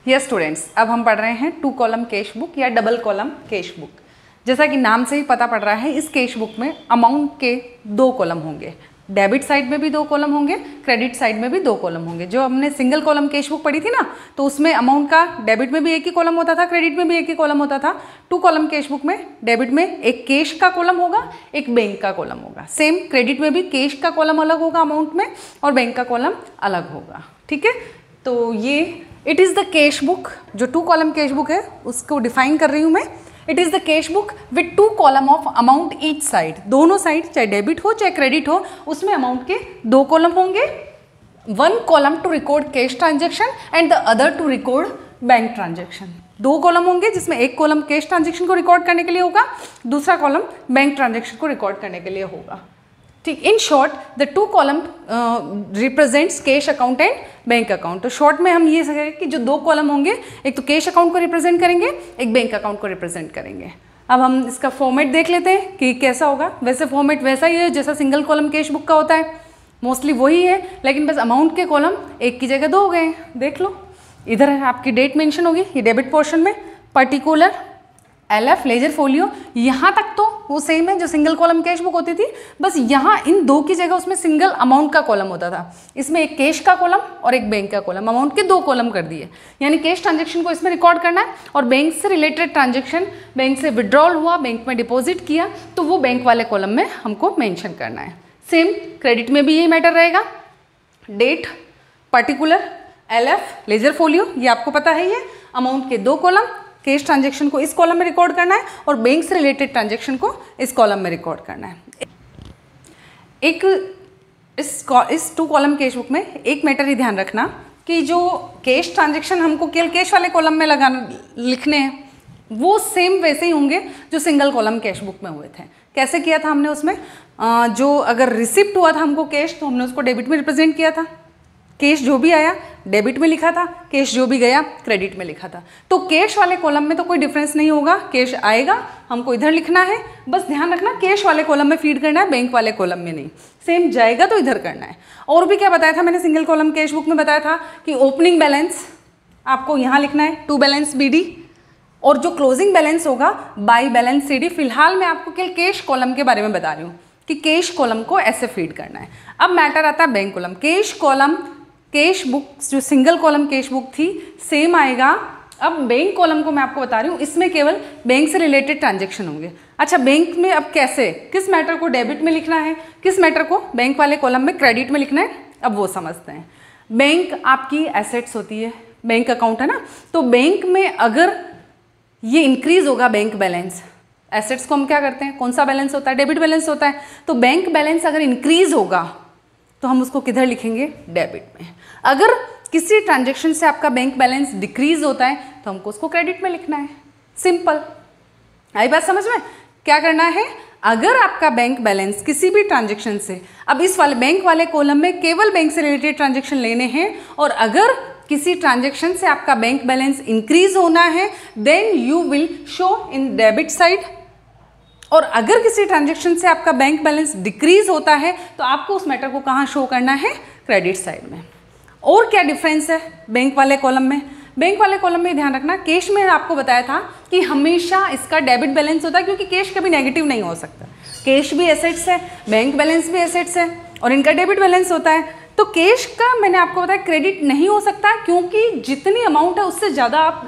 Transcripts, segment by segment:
Yes students, अब हम पढ़ रहे हैं 2 कॉलम कैश बुक या डबल कॉलम कैश बुक। जैसा कि नाम से ही पता पड़ रहा है, इस कैश बुक में अमाउंट के 2 कॉलम होंगे। डेबिट साइड में भी 2 कॉलम होंगे, क्रेडिट साइड में भी 2 कॉलम होंगे। जो हमने सिंगल कॉलम कैश बुक पढ़ी थी ना, तो उसमें अमाउंट का डेबिट में भी एक ही कॉलम होता था, क्रेडिट में भी एक ही कॉलम होता था। 2 कॉलम कैश बुक में डेबिट में एक कैश का कॉलम होगा, एक बैंक का कॉलम होगा। सेम क्रेडिट में भी कैश का कॉलम अलग होगा अमाउंट में, और बैंक का कॉलम अलग होगा। ठीक है, तो ये it is the cash book. जो 2 कॉलम कैश बुक है उसको डिफाइन कर रही हूँ मैं। It is the cash book with 2 column of amount each side. दोनों साइड, चाहे डेबिट हो चाहे क्रेडिट हो, उसमें अमाउंट के 2 कॉलम होंगे। 1 column to record cash transaction and the other to record bank transaction. 2 column होंगे जिसमें एक कॉलम कैश ट्रांजेक्शन को रिकॉर्ड करने के लिए होगा, दूसरा कॉलम बैंक ट्रांजेक्शन को रिकॉर्ड करने के लिए होगा। ठीक, in short the 2 column represents cash account and bank account. तो शॉर्ट में हम ये सकेंगे कि जो 2 कॉलम होंगे, एक तो कैश अकाउंट को रिप्रेजेंट करेंगे, एक बैंक अकाउंट को रिप्रेजेंट करेंगे। अब हम इसका फॉर्मेट देख लेते हैं कि कैसा होगा। वैसे फॉर्मेट वैसा ही है जैसा सिंगल कॉलम कैश बुक का होता है, मोस्टली वही है, लेकिन बस अमाउंट के कॉलम एक की जगह 2 हो गए। देख लो, इधर है आपकी डेट मेंशन होगी, ये डेबिट पोर्शन में पर्टिकुलर LF लेजर फोलियो। यहाँ तक तो वो सेम है जो सिंगल कॉलम कैश बुक होती थी, बस यहाँ इन 2 की जगह उसमें सिंगल अमाउंट का कॉलम होता था। इसमें एक कैश का कॉलम और एक बैंक का कॉलम, अमाउंट के 2 कॉलम कर दिए। यानी कैश ट्रांजेक्शन को इसमें रिकॉर्ड करना है, और बैंक से रिलेटेड ट्रांजेक्शन, बैंक से विड्रॉल हुआ, बैंक में डिपॉजिट किया, तो वो बैंक वाले कॉलम में हमको मेंशन करना है। सेम क्रेडिट में भी यही मैटर रहेगा। Date, particular, LF ledger folio, ये आपको पता है। ये अमाउंट के 2 कॉलम, कैश ट्रांजेक्शन को इस कॉलम में रिकॉर्ड करना है और बैंक से रिलेटेड ट्रांजेक्शन को इस कॉलम में रिकॉर्ड करना है। एक इस 2 कॉलम कैश बुक में एक मैटर ही ध्यान रखना कि जो कैश ट्रांजेक्शन हमको केवल कैश वाले कॉलम में लिखने हैं, वो सेम वैसे ही होंगे जो सिंगल कॉलम कैश बुक में हुए थे। कैसे किया था हमने उसमें? जो अगर रिसिप्ट हुआ था हमको कैश, तो हमने उसको डेबिट में रिप्रेजेंट किया था। कैश जो भी आया डेबिट में लिखा था, कैश जो भी गया क्रेडिट में लिखा था। तो कैश वाले कॉलम में तो कोई डिफरेंस नहीं होगा। कैश आएगा हमको इधर लिखना है, बस ध्यान रखना कैश वाले कॉलम में फीड करना है, बैंक वाले कॉलम में नहीं। सेम जाएगा तो इधर करना है। और भी क्या बताया था मैंने सिंगल कॉलम कैश बुक में? बताया था कि ओपनिंग बैलेंस आपको यहाँ लिखना है, टू बैलेंस BD, और जो क्लोजिंग बैलेंस होगा बाई बैलेंस CD। फिलहाल मैं आपको केवल कैश कॉलम के बारे में बता रही हूँ कि कैश कॉलम को ऐसे फीड करना है। अब मैटर आता है bank column. Cash column cash book जो सिंगल कॉलम कैश बुक थी सेम आएगा। अब बैंक कॉलम को मैं आपको बता रही हूँ, इसमें केवल बैंक से रिलेटेड ट्रांजेक्शन होंगे। अच्छा, बैंक में अब कैसे, किस मैटर को डेबिट में लिखना है, किस मैटर को बैंक वाले कॉलम में क्रेडिट में लिखना है, अब वो समझते हैं। बैंक आपकी एसेट्स होती है, बैंक अकाउंट है ना, तो बैंक में अगर ये इंक्रीज होगा बैंक बैलेंस, एसेट्स को हम क्या करते हैं, कौन सा बैलेंस होता है? डेबिट बैलेंस होता है। तो बैंक बैलेंस अगर इंक्रीज होगा तो हम उसको किधर लिखेंगे? डेबिट में। अगर किसी ट्रांजेक्शन से आपका बैंक बैलेंस डिक्रीज होता है तो हमको उसको क्रेडिट में लिखना है। सिंपल, आई बात समझ में? क्या करना है? अगर आपका बैंक बैलेंस किसी भी ट्रांजेक्शन से, अब इस वाले बैंक वाले कॉलम में केवल बैंक से रिलेटेड ट्रांजेक्शन लेने हैं, और अगर किसी ट्रांजेक्शन से आपका बैंक बैलेंस इंक्रीज होना है then you will show in debit side, और अगर किसी ट्रांजेक्शन से आपका बैंक बैलेंस डिक्रीज होता है तो आपको उस मैटर को कहाँ शो करना है? क्रेडिट साइड में। और क्या डिफरेंस है बैंक वाले कॉलम में? बैंक वाले कॉलम में ध्यान रखना, कैश में आपको बताया था कि हमेशा इसका डेबिट बैलेंस होता है, क्योंकि कैश कभी नेगेटिव नहीं हो सकता। कैश भी एसेट्स है, बैंक बैलेंस भी एसेट्स है, और इनका डेबिट बैलेंस होता है। तो कैश का मैंने आपको बताया क्रेडिट नहीं हो सकता, क्योंकि जितनी अमाउंट है उससे ज़्यादा आप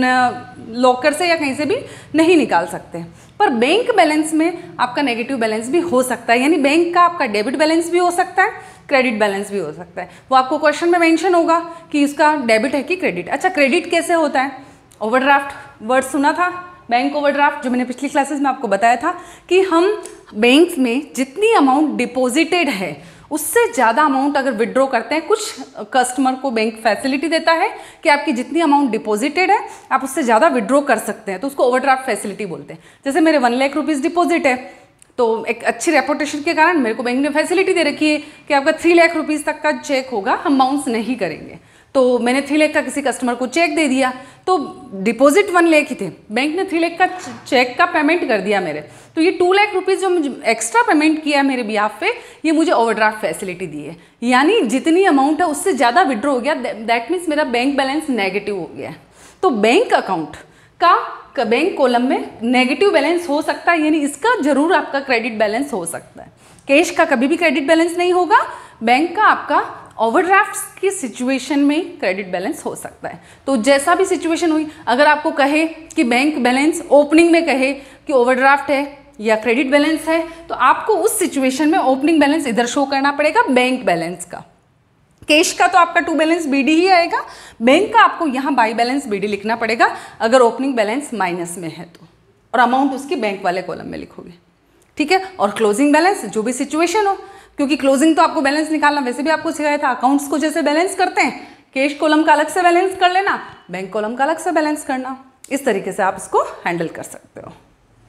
लॉकर से या कहीं से भी नहीं निकाल सकते। पर बैंक बैलेंस में आपका नेगेटिव बैलेंस भी हो सकता है, यानी बैंक का आपका डेबिट बैलेंस भी हो सकता है, क्रेडिट बैलेंस भी हो सकता है। वो आपको क्वेश्चन में मेंशन होगा कि इसका डेबिट है कि क्रेडिट। अच्छा, क्रेडिट कैसे होता है? ओवरड्राफ्ट वर्ड सुना था, बैंक ओवरड्राफ्ट, जो मैंने पिछली क्लासेस में आपको बताया था कि हम बैंक में जितनी अमाउंट डिपॉजिटेड है उससे ज़्यादा अमाउंट अगर विड्रॉ करते हैं, कुछ कस्टमर को बैंक फैसिलिटी देता है कि आपकी जितनी अमाउंट डिपॉजिटेड है आप उससे ज़्यादा विड्रॉ कर सकते हैं, तो उसको ओवरड्राफ्ट फैसिलिटी बोलते हैं। जैसे मेरे 1 लाख रुपीज़ डिपॉजिट है, तो एक अच्छी रेपुटेशन के कारण मेरे को बैंक ने फैसिलिटी दे रखी है कि आपका 3 लाख रुपीज़ तक का चेक होगा, हम बाउंस नहीं करेंगे। तो मैंने 3 लाख का किसी कस्टमर को चेक दे दिया, तो डिपॉजिट 1 लाख ही थे, बैंक ने 3 लाख का चेक का पेमेंट कर दिया मेरे, तो ये 2 लाख रुपीज़ जो मुझे एक्स्ट्रा पेमेंट किया है मेरे बिहाफ पे, ये मुझे ओवरड्राफ्ट फैसिलिटी दी है। यानी जितनी अमाउंट है उससे ज़्यादा विड्रॉ हो गया, दैट मीन्स मेरा बैंक बैलेंस नेगेटिव हो गया है। तो बैंक अकाउंट का बैंक कॉलम में नेगेटिव बैलेंस हो सकता है, यानी इसका जरूर आपका क्रेडिट बैलेंस हो सकता है। कैश का कभी भी क्रेडिट बैलेंस नहीं होगा, बैंक का आपका ओवरड्राफ्ट की सिचुएशन में क्रेडिट बैलेंस हो सकता है। तो जैसा भी सिचुएशन हुई, अगर आपको कहे कि बैंक बैलेंस ओपनिंग में कहे कि ओवरड्राफ्ट है या क्रेडिट बैलेंस है, तो आपको उस सिचुएशन में ओपनिंग बैलेंस इधर शो करना पड़ेगा बैंक बैलेंस का। कैश का तो आपका टू बैलेंस बीडी ही आएगा, बैंक का आपको यहाँ बाई बैलेंस बीडी लिखना पड़ेगा अगर ओपनिंग बैलेंस माइनस में है तो, और अमाउंट उसकी बैंक वाले कॉलम में लिखोगे, ठीक है। और क्लोजिंग बैलेंस जो भी सिचुएशन हो, क्योंकि क्लोजिंग तो आपको बैलेंस निकालना वैसे भी आपको सिखाया था, अकाउंट्स को जैसे बैलेंस करते हैं, कैश कॉलम का अलग से बैलेंस कर लेना, बैंक कॉलम का अलग से बैलेंस करना, इस तरीके से आप इसको हैंडल कर सकते हो।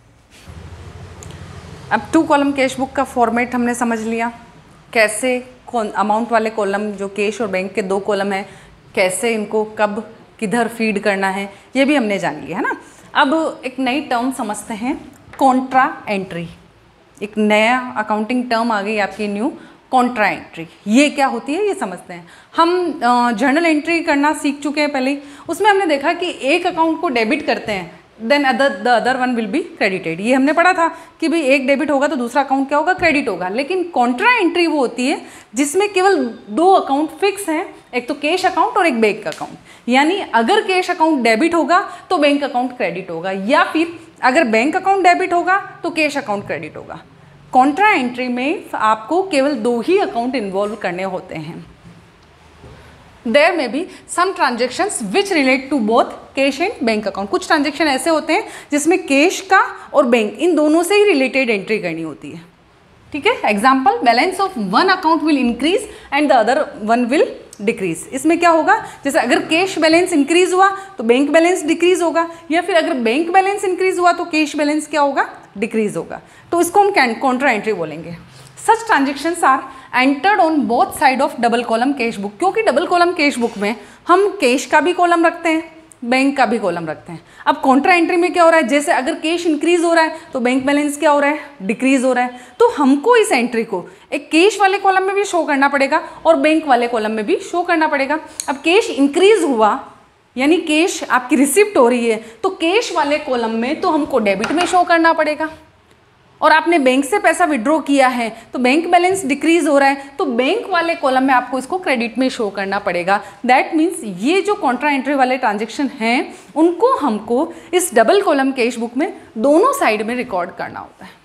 अब टू कॉलम कैश बुक का फॉर्मेट हमने समझ लिया, कैसे अमाउंट वाले कॉलम जो कैश और बैंक के दो कॉलम है, कैसे इनको कब किधर फीड करना है, ये भी हमने जान लिया है ना। अब एक नई टर्म समझते हैं, कॉन्ट्रा एंट्री। एक नया अकाउंटिंग टर्म आ गई आपकी न्यू, कॉन्ट्रा एंट्री। ये क्या होती है ये समझते हैं। हम जर्नल एंट्री करना सीख चुके हैं पहले, उसमें हमने देखा कि एक अकाउंट को डेबिट करते हैं, then the other one will be credited. ये हमने पढ़ा था कि भाई एक डेबिट होगा तो दूसरा अकाउंट क्या होगा, क्रेडिट होगा। लेकिन कॉन्ट्रा एंट्री वो होती है जिसमें केवल दो अकाउंट फिक्स हैं, एक तो कैश अकाउंट और एक बैंक अकाउंट। यानी अगर कैश अकाउंट डेबिट होगा तो बैंक अकाउंट क्रेडिट होगा, या फिर अगर बैंक अकाउंट डेबिट होगा तो कैश अकाउंट क्रेडिट होगा। कॉन्ट्रा एंट्री में आपको केवल दो ही अकाउंट इन्वॉल्व करने होते हैं। There may be some transactions which relate to both cash and bank account. कुछ ट्रांजेक्शन ऐसे होते हैं जिसमें कैश का और बैंक इन दोनों से ही रिलेटेड एंट्री करनी होती है, ठीक है। Example, balance of one account will increase and the other one will decrease. इसमें क्या होगा, जैसे अगर कैश बैलेंस इंक्रीज हुआ तो बैंक बैलेंस डिक्रीज होगा, या फिर अगर बैंक बैलेंस इंक्रीज हुआ तो कैश बैलेंस क्या होगा, डिक्रीज होगा। तो इसको हम कॉन्ट्रा एंट्री बोलेंगे। Such transactions are entered on both side of double column cash book, क्योंकि डबल कॉलम कैश बुक में हम कैश का भी कॉलम रखते हैं, बैंक का भी कॉलम रखते हैं। अब कॉन्ट्रा एंट्री में क्या हो रहा है, जैसे अगर कैश इंक्रीज हो रहा है तो बैंक बैलेंस क्या हो रहा है, डिक्रीज हो रहा है। तो हमको इस एंट्री को एक कैश वाले कॉलम में भी शो करना पड़ेगा और बैंक वाले कॉलम में भी शो करना पड़ेगा। अब कैश इंक्रीज हुआ यानी कैश आपकी रिसिप्ट हो रही है, तो कैश वाले कॉलम में तो हमको डेबिट में शो करना पड़ेगा। और आपने बैंक से पैसा विड्रॉ किया है तो बैंक बैलेंस डिक्रीज हो रहा है, तो बैंक वाले कॉलम में आपको इसको क्रेडिट में शो करना पड़ेगा। दैट मीन्स ये जो कॉन्ट्रा एंट्री वाले ट्रांजेक्शन हैं उनको हमको इस डबल कॉलम कैश बुक में दोनों साइड में रिकॉर्ड करना होता है,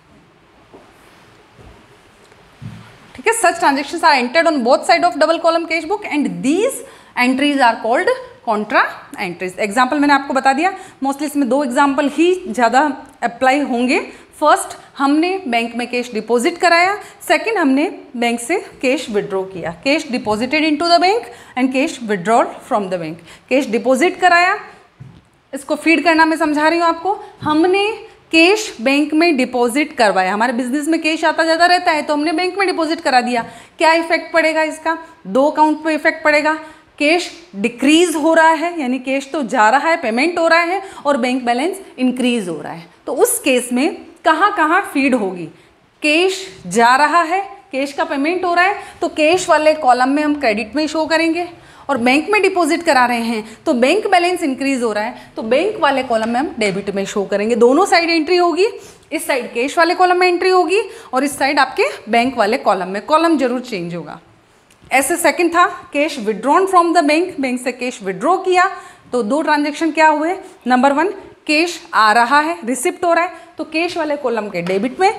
ठीक है। Such transactions are entered on both side of double column cash book and these entries are called contra entries. Example मैंने आपको बता दिया, मोस्टली इसमें दो एग्जाम्पल ही ज़्यादा अप्लाई होंगे। फर्स्ट, हमने बैंक में कैश डिपॉजिट कराया, सेकंड हमने बैंक से कैश विड्रॉ किया। Cash deposited into the bank and cash withdrawal from the bank. Cash deposit कराया, इसको फीड करना मैं समझा रही हूँ आपको। हमने कैश बैंक में डिपॉजिट करवाया, हमारे बिजनेस में कैश आता जाता रहता है तो हमने बैंक में डिपॉजिट करा दिया। क्या इफेक्ट पड़ेगा इसका, दो अकाउंट पे इफेक्ट पड़ेगा। कैश डिक्रीज हो रहा है यानी कैश तो जा रहा है, पेमेंट हो रहा है, और बैंक बैलेंस इंक्रीज हो रहा है। तो उस केस में कहाँ कहाँ फीड होगी, कैश जा रहा है, कैश का पेमेंट हो रहा है तो कैश वाले कॉलम में हम क्रेडिट में शो करेंगे, और बैंक में डिपॉजिट करा रहे हैं तो बैंक बैलेंस इंक्रीज हो रहा है तो बैंक वाले कॉलम में हम डेबिट में शो करेंगे। दोनों साइड एंट्री होगी, इस साइड कैश वाले कॉलम में एंट्री होगी और इस साइड आपके बैंक वाले कॉलम में, कॉलम जरूर चेंज होगा। ऐसे सेकंड था, cash withdrawn from the bank, bank से कैश विड्रॉ किया तो दो ट्रांजेक्शन क्या हुए, नंबर वन कैश आ रहा है, रिसिप्ट हो रहा है तो कैश वाले कॉलम के डेबिट में।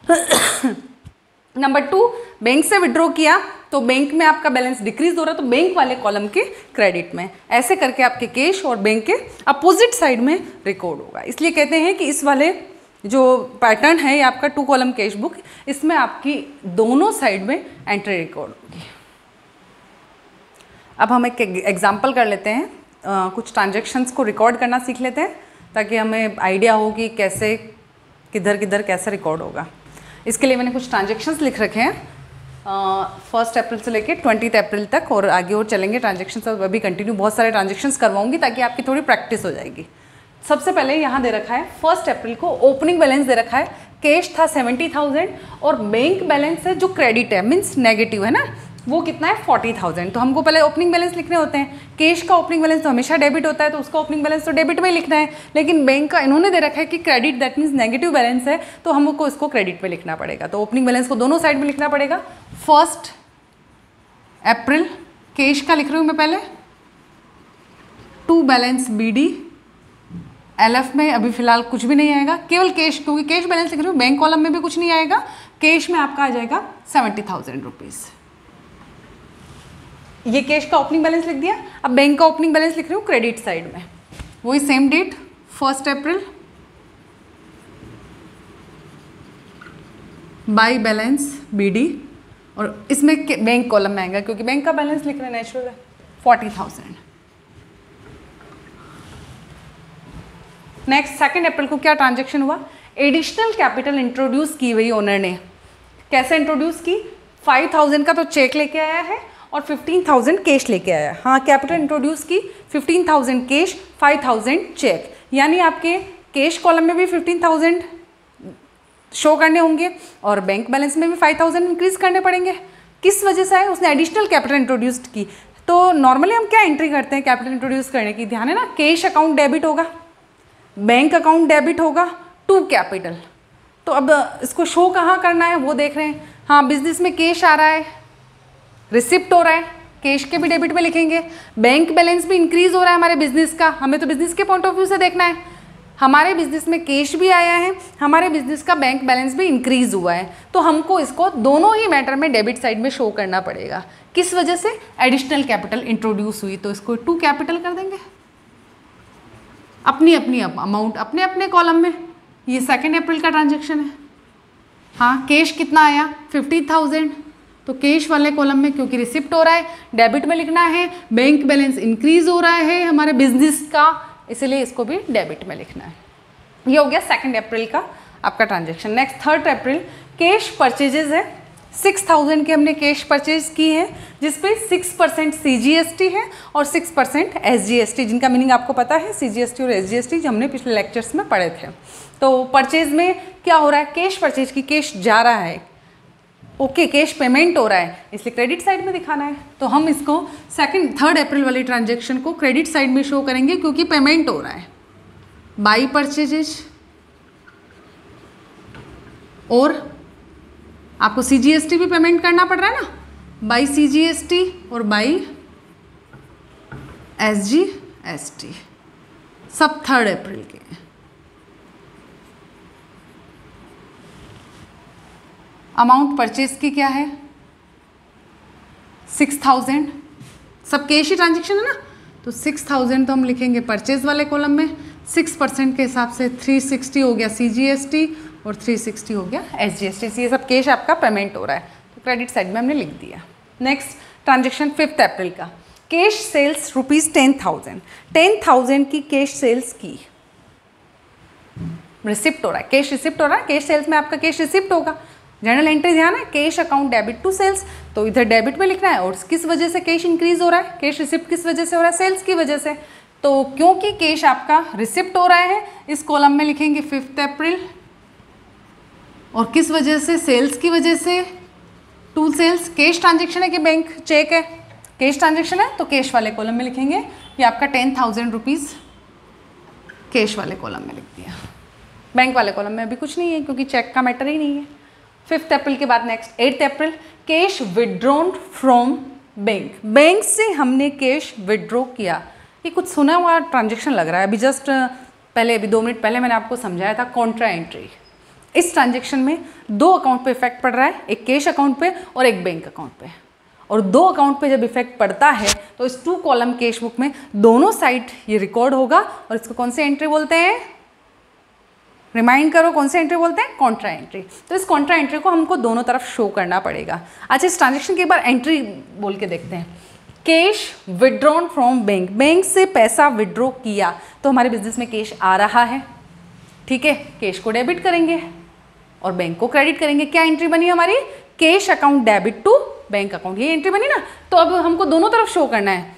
नंबर टू, बैंक से विड्रॉ किया तो बैंक में आपका बैलेंस डिक्रीज हो रहा है तो बैंक वाले कॉलम के क्रेडिट में। ऐसे करके आपके कैश और बैंक के अपोजिट साइड में रिकॉर्ड होगा। इसलिए कहते हैं कि इस वाले जो पैटर्न है ये आपका टू कॉलम कैश बुक, इसमें आपकी दोनों साइड में एंट्री रिकॉर्ड होगी। अब हम एक एग्जाम्पल कर लेते हैं, कुछ ट्रांजेक्शन्स को रिकॉर्ड करना सीख लेते हैं ताकि हमें आइडिया हो कि कैसे किधर किधर कैसे रिकॉर्ड होगा। इसके लिए मैंने कुछ ट्रांजेक्शन्स लिख रखे हैं 1 अप्रैल से लेके 20 अप्रैल तक, और आगे और चलेंगे ट्रांजेक्शन्स। अभी कंटिन्यू बहुत सारे ट्रांजेक्शन्स करवाऊंगी ताकि आपकी थोड़ी प्रैक्टिस हो जाएगी। सबसे पहले यहाँ दे रखा है 1 अप्रैल को ओपनिंग बैलेंस दे रखा है, कैश था 70,000 और बैंक बैलेंस है जो क्रेडिट है मीन्स नेगेटिव है ना, वो कितना है 40,000। तो हमको पहले ओपनिंग बैलेंस लिखने होते हैं। कैश का ओपनिंग बैलेंस तो हमेशा डेबिट होता है, तो उसका ओपनिंग बैलेंस तो डेबिट में लिखना है। लेकिन बैंक का इन्होंने दे रखा है कि credit, that means negative balance है, तो हमको इसको क्रेडिट में लिखना पड़ेगा। तो ओपनिंग बैलेंस को दोनों साइड में लिखना पड़ेगा। 1 अप्रैल कैश का लिख रही हूँ मैं पहले, टू बैलेंस BD, LF में अभी फिलहाल कुछ भी नहीं आएगा, केवल कैश, क्योंकि कैश बैलेंस लिख रही हूँ, बैंक कॉलम में भी कुछ नहीं आएगा। कैश में आपका आ जाएगा 70,000 रुपीज़। ये कैश का ओपनिंग बैलेंस लिख दिया। अब बैंक का ओपनिंग बैलेंस लिख रही हूँ क्रेडिट साइड में, वही same date 1 April, by balance BD, और इसमें बैंक कॉलम में आएगा क्योंकि बैंक का बैलेंस लिख रहे हैं, नेचुरल है, 40,000। नेक्स्ट 2 अप्रैल को क्या ट्रांजेक्शन हुआ, एडिशनल कैपिटल इंट्रोड्यूस की हुई ओनर ने। कैसे इंट्रोड्यूस की, 5,000 का तो चेक लेके आया है और 15,000 कैश लेके आया है। हाँ, कैपिटल इंट्रोड्यूस की, 15,000 कैश, 5,000 चेक, यानी आपके कैश कॉलम में भी 15,000 शो करने होंगे और बैंक बैलेंस में भी 5,000 इंक्रीज करने पड़ेंगे। किस वजह से है, उसने एडिशनल कैपिटल इंट्रोड्यूस की। तो नॉर्मली हम क्या एंट्री करते हैं कैपिटल इंट्रोड्यूस करने की, ध्यान है ना, कैश अकाउंट डेबिट होगा, बैंक अकाउंट डेबिट होगा टू कैपिटल। तो अब इसको शो कहाँ करना है वो देख रहे हैं। हाँ, बिजनेस में कैश आ रहा है, रिसिप्ट हो रहा है, कैश के भी डेबिट में लिखेंगे। बैंक बैलेंस भी इंक्रीज हो रहा है हमारे बिजनेस का, हमें तो बिजनेस के पॉइंट ऑफ व्यू से देखना है। हमारे बिजनेस में कैश भी आया है, हमारे बिजनेस का बैंक बैलेंस भी इंक्रीज हुआ है, तो हमको इसको दोनों ही मैटर में डेबिट साइड में शो करना पड़ेगा। किस वजह से, एडिशनल कैपिटल इंट्रोड्यूस हुई, तो इसको टू कैपिटल कर देंगे, अपनी अपनी अमाउंट अपने अपने कॉलम में। ये 2 अप्रैल का ट्रांजेक्शन है। हाँ, कैश कितना आया 50,000, तो कैश वाले कॉलम में क्योंकि रिसिप्ट हो रहा है डेबिट में लिखना है, बैंक बैलेंस इंक्रीज हो रहा है हमारे बिजनेस का, इसलिए इसको भी डेबिट में लिखना है। ये हो गया 2 अप्रैल का आपका transaction. Next 3 April cash purchases है। 6,000 के हमने कैश परचेज की है, जिसपे 6% CGST है और 6% SGST, जिनका मीनिंग आपको पता है, CGST और SGST जो हमने पिछले लेक्चर्स में पढ़े थे। तो परचेज में क्या हो रहा है, कैश परचेज की, कैश जा रहा है, ओके, कैश पेमेंट हो रहा है, इसलिए क्रेडिट साइड में दिखाना है। तो हम इसको 3 अप्रैल वाली ट्रांजेक्शन को क्रेडिट साइड में शो करेंगे क्योंकि पेमेंट हो रहा है। बाई परचेजेज, और आपको CGST भी पेमेंट करना पड़ रहा है ना, बाई CGST और बाई SGST, सब 3 अप्रैल के। अमाउंट परचेज की क्या है 6,000, सब कैश ही ट्रांजेक्शन है ना, तो 6,000 तो हम लिखेंगे परचेज वाले कॉलम में। 6% के हिसाब से 360 हो गया CGST और 360 हो गया SGST। ये सब कैश आपका पेमेंट हो रहा है, तो क्रेडिट साइड में हमने लिख दिया। नेक्स्ट ट्रांजेक्शन 5 अप्रैल का, कैश सेल्स ₹10,000। 10,000 की कैश सेल्स की, रिसिप्ट हो रहा है, कैश रिसिप्ट हो रहा है, कैश सेल्स में आपका कैश रिसिप्ट होगा। जर्नल एंट्री ध्यान है, cash account debit to sales, तो इधर डेबिट में लिखना है। और किस वजह से कैश इंक्रीज हो रहा है, कैश रिसिप्ट किस वजह से हो रहा है, सेल्स की वजह से। तो क्योंकि कैश आपका रिसिप्ट हो रहा है, इस कॉलम में लिखेंगे 5 अप्रैल, और किस वजह से, सेल्स की वजह से, टू सेल्स। कैश ट्रांजेक्शन है कि बैंक चेक है, कैश ट्रांजेक्शन है, तो कैश वाले कॉलम में लिखेंगे। ये आपका 10,000 रुपीज़ कैश वाले कॉलम में लिख दिया। बैंक वाले कॉलम में अभी कुछ नहीं है क्योंकि चेक का मैटर ही नहीं है। 5 अप्रैल के बाद next 8 April, cash withdrawn from bank. Bank से हमने कैश विड्रॉ किया। ये कुछ सुना हुआ ट्रांजेक्शन लग रहा है। अभी जस्ट अभी 2 मिनट पहले मैंने आपको समझाया था कॉन्ट्रा एंट्री। इस ट्रांजेक्शन में 2 अकाउंट पे इफेक्ट पड़ रहा है, एक कैश अकाउंट पे और एक बैंक अकाउंट पे। और 2 अकाउंट पे जब इफेक्ट पड़ता है तो इस 2 कॉलम कैश बुक में दोनों साइड ये रिकॉर्ड होगा। और इसको कौन सी एंट्री बोलते हैं, रिमाइंड करो, कौन सी एंट्री बोलते हैं, कॉन्ट्रा एंट्री। तो इस कॉन्ट्रा एंट्री को हमको दोनों तरफ शो करना पड़ेगा। अच्छा, इस ट्रांजेक्शन के एक बार एंट्री बोल के देखते हैं। Cash withdrawn from bank, bank से पैसा विड्रॉ किया, तो हमारे बिजनेस में कैश आ रहा है, ठीक है। कैश को डेबिट करेंगे और बैंक को क्रेडिट करेंगे। क्या एंट्री बनी हमारी, cash account debit to bank account, ये एंट्री बनी ना। तो अब हमको दोनों तरफ शो करना है,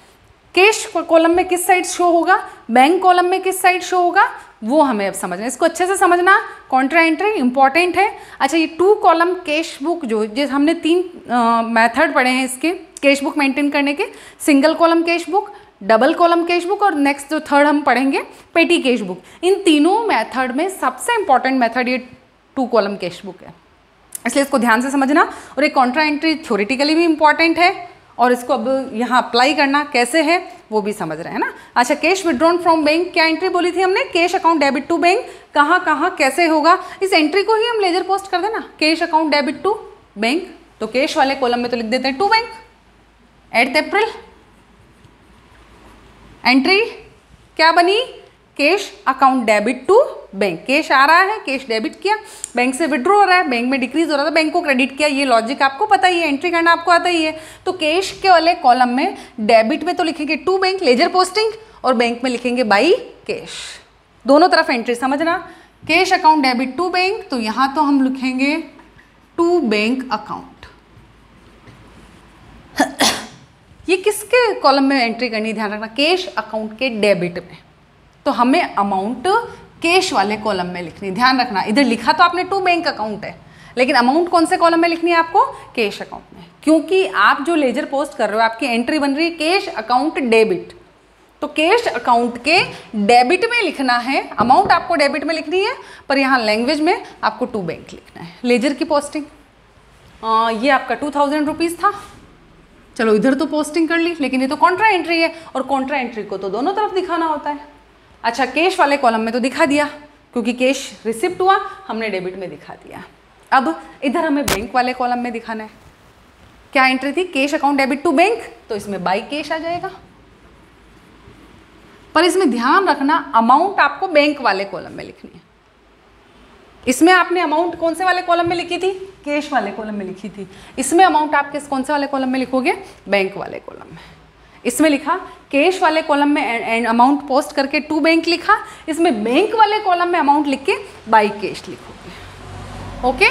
कैश कॉलम में किस साइड शो होगा, बैंक कॉलम में किस साइड शो होगा, वो हमें अब समझना है। इसको अच्छे से समझना, कॉन्ट्रा एंट्री इंपॉर्टेंट है। अच्छा, ये 2 कॉलम कैश बुक जो हमने 3 मेथड पढ़े हैं इसके कैश बुक मेंटेन करने के, single column cash book, double column cash book और नेक्स्ट जो थर्ड हम पढ़ेंगे पेटी कैश बुक। इन तीनों मेथड में सबसे इंपॉर्टेंट मेथड ये 2 कॉलम कैश बुक है, इसलिए इसको ध्यान से समझना। और एक कॉन्ट्रा एंट्री थ्योरेटिकली भी इंपॉर्टेंट है और इसको अब यहाँ अप्लाई करना कैसे है वो भी समझ रहे हैं ना। अच्छा, कैश विड्रॉन फ्रॉम बैंक, क्या एंट्री बोली थी हमने, cash account debit to bank, कहाँ कैसे होगा, इस एंट्री को ही हम लेजर पोस्ट कर देना, cash account debit to bank. तो कैश वाले कॉलम में तो लिख देते हैं टू बैंक, 8 अप्रैल। एंट्री क्या बनी, cash account debit to bank, cash आ रहा है, कैश डेबिट किया, बैंक से विड्रॉ हो रहा है, बैंक में डिक्रीज हो रहा था, बैंक को क्रेडिट किया, ये लॉजिक आपको पता ही है, एंट्री करना आपको आता ही है। तो कैश के वाले कॉलम में डेबिट में तो लिखेंगे टू बैंक लेजर पोस्टिंग और बैंक में लिखेंगे बाई कैश, दोनों तरफ एंट्री समझना। Cash account debit to bank, तो यहाँ तो हम लिखेंगे टू बैंक अकाउंट। ये किसके कॉलम में एंट्री करनी, ध्यान रखना, कैश अकाउंट के डेबिट में, तो हमें अमाउंट कैश वाले कॉलम में लिखनी, ध्यान रखना। इधर लिखा तो आपने टू बैंक अकाउंट है, लेकिन अमाउंट कौन से कॉलम में लिखनी है आपको, कैश अकाउंट में, क्योंकि आप जो लेजर पोस्ट कर रहे हो आपकी एंट्री बन रही है कैश अकाउंट डेबिट, तो कैश अकाउंट के डेबिट में लिखना है, अमाउंट आपको डेबिट में लिखनी है, पर यहाँ लैंग्वेज में आपको टू बैंक लिखना है। लेजर की पोस्टिंग ये आपका 2000 रुपीज़ था, चलो इधर तो पोस्टिंग कर ली, लेकिन ये तो कॉन्ट्रा एंट्री है और कॉन्ट्रा एंट्री को तो दोनों तरफ दिखाना होता है। अच्छा, कैश वाले कॉलम में तो दिखा दिया क्योंकि कैश रिसिप्ट हुआ, हमने डेबिट में दिखा दिया। अब इधर हमें बैंक वाले कॉलम में दिखाना है, क्या एंट्री थी, cash account debit to bank, तो इसमें बाई कैश आ जाएगा, पर इसमें ध्यान रखना अमाउंट आपको बैंक वाले कॉलम में लिखनी है। इसमें आपने अमाउंट कौन से वाले कॉलम में लिखी थी, कैश वाले कॉलम में लिखी थी, इसमें अमाउंट आप किस कौन से वाले कॉलम में लिखोगे, बैंक वाले कॉलम में। इसमें लिखा कैश वाले कॉलम में अमाउंट पोस्ट करके टू बैंक लिखा, इसमें बैंक वाले कॉलम में अमाउंट लिख के बाई कैश लिखोगे। ओके,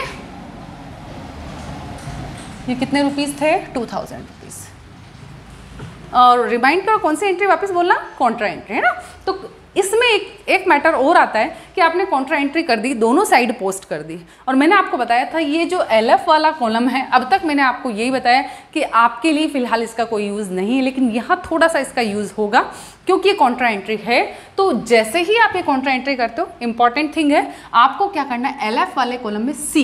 ये कितने रुपीस थे, 2000 रुपीज़। और रिमाइंड करो कौन सी एंट्री वापस बोलना, कॉन्ट्रा एंट्री है ना। तो इसमें एक मैटर और आता है कि आपने कॉन्ट्रा एंट्री कर दी, दोनों साइड पोस्ट कर दी, और मैंने आपको बताया था ये जो LF वाला कॉलम है, अब तक मैंने आपको यही बताया कि आपके लिए फ़िलहाल इसका कोई यूज़ नहीं है, लेकिन यहाँ थोड़ा सा इसका यूज़ होगा क्योंकि ये कॉन्ट्रा एंट्री है। तो जैसे ही आप ये कॉन्ट्रा एंट्री करते हो, इंपॉर्टेंट थिंग है आपको क्या करना है, LF वाले कॉलम में C,